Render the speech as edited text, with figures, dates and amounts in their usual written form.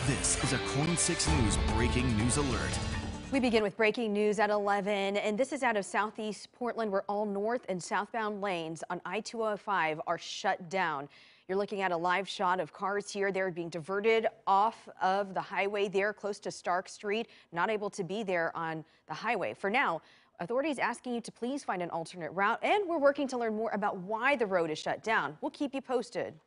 This is a Coin 6 News breaking news alert. We begin with breaking news at 11, and this is out of southeast Portland, where all north and southbound lanes on I-205 are shut down. You're looking at a live shot of cars here. They're being diverted off of the highway there close to Stark Street, not able to be there on the highway. For now, authorities asking you to please find an alternate route, and we're working to learn more about why the road is shut down. We'll keep you posted.